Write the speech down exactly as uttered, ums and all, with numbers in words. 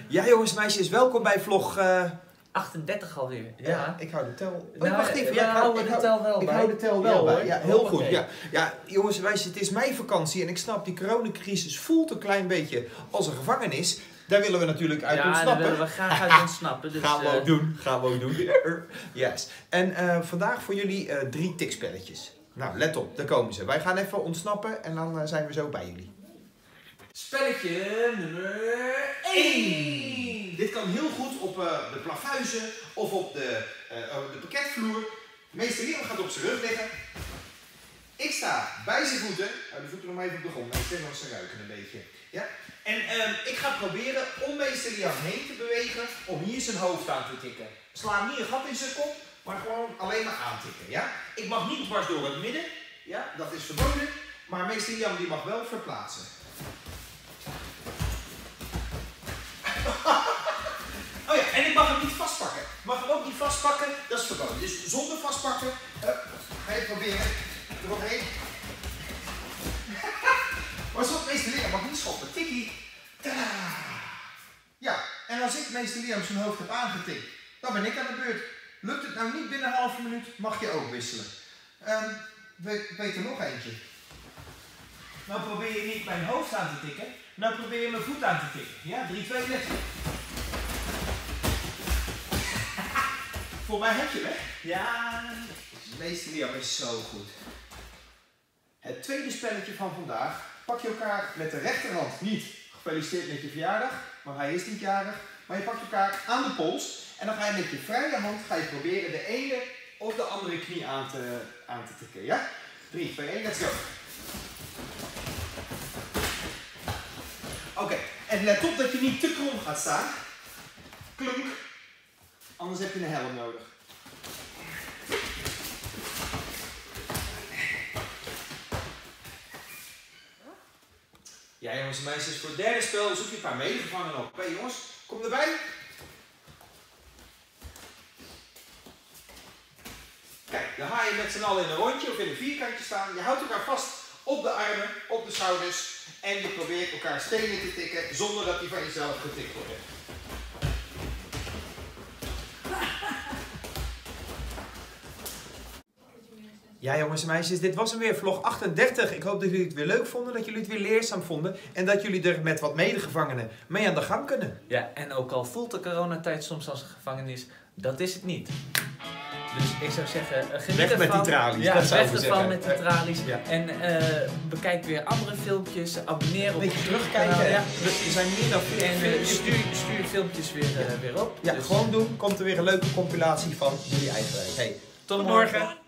Ja jongens en meisjes, welkom bij vlog uh... achtendertig alweer. Ja. ja, ik hou de tel. Oh, nou, wacht even. Ja, ja, ik hou, ik ik de tel wel ik bij. hou de tel wel ja, bij. Ja, heel oh, goed. okay. Ja. ja, jongens en meisjes, het is meivakantie en ik snap, die coronacrisis voelt een klein beetje als een gevangenis. Daar willen we natuurlijk uit ja, ontsnappen. Ja, daar willen we graag uit ontsnappen. Dus, gaan we uh... ook doen. Gaan we ook doen. Yes. En uh, vandaag voor jullie uh, drie tikspelletjes. Nou, let op, daar komen ze. Wij gaan even ontsnappen en dan uh, zijn we zo bij jullie. Spelletje nummer één. Dit kan heel goed op uh, de plafuizen of op de, uh, de pakketvloer. Meester Leon gaat op zijn rug liggen. Ik sta bij zijn voeten. Uh, de voeten nog even op de grond. Ik zeg nog ze ruiken een beetje. Ja? En uh, ik ga proberen om meester Leon heen te bewegen om hier zijn hoofd aan te tikken. Sla niet een gat in zijn kop, maar gewoon alleen maar aantikken. Ja? Ik mag niet dwars door het midden. Ja? Dat is verboden. Maar meester Leon die mag wel verplaatsen. Oh ja, en ik mag hem niet vastpakken. Ik mag hem ook niet vastpakken, dat is verboden. Dus zonder vastpakken, uh, ga je proberen eromheen. Maar zo meester Liam mag niet schoppen. Tikkie. Tadaa. Ja, en als ik meester Liam zijn hoofd heb aangetikt, dan ben ik aan de beurt. Lukt het nou niet binnen een halve minuut, mag je ook wisselen. Um, weet, weet er nog eentje. Nou probeer je niet mijn hoofd aan te tikken, nou probeer je mijn voet aan te tikken. Ja, drie, twee, let. Voor mij heb je weg. Ja. Meester Liam is zo goed. Het tweede spelletje van vandaag. Pak je elkaar met de rechterhand niet. Gefeliciteerd met je verjaardag. Maar hij is niet jarig. Maar je pakt elkaar aan de pols. En dan ga je met je vrije hand ga je proberen de ene of de andere knie aan te, aan te tikken. Ja? drie, twee, één, let's go. Oké. Okay. En let op dat je niet te krom gaat staan. Klunk. Anders heb je een helm nodig. Ja jongens en meisjes, voor het derde spel zoek je een paar medegevangenen op. Hé hey, jongens, kom erbij. Kijk, dan ga je met z'n allen in een rondje of in een vierkantje staan. Je houdt elkaar vast op de armen, op de schouders. En je probeert elkaar stenen te tikken zonder dat die van jezelf getikt worden. Ja jongens en meisjes, dit was hem weer, vlog achtendertig. Ik hoop dat jullie het weer leuk vonden, dat jullie het weer leerzaam vonden. En dat jullie er met wat medegevangenen mee aan de gang kunnen. Ja, en ook al voelt de coronatijd soms als een gevangenis, dat is het niet. Dus ik zou zeggen, geniet weg ervan. met die tralies. Ja, dat weg ervan met die uh, tralies. Ja. En uh, bekijk weer andere filmpjes, abonneer op... Een beetje terugkijken. Uh, ja. Er zijn meer dan veel En filmpjes. stuur, stuur filmpjes weer, uh, weer op. Ja, dus gewoon doen. Komt er weer een leuke compilatie van jullie eigen werk. Hey, tot, tot morgen. morgen.